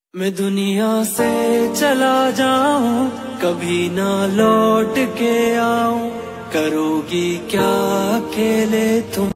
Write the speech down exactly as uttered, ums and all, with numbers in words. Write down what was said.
मैं दुनिया से चला जाऊं, कभी ना लौट के आऊं, करोगी क्या अकेले तुम।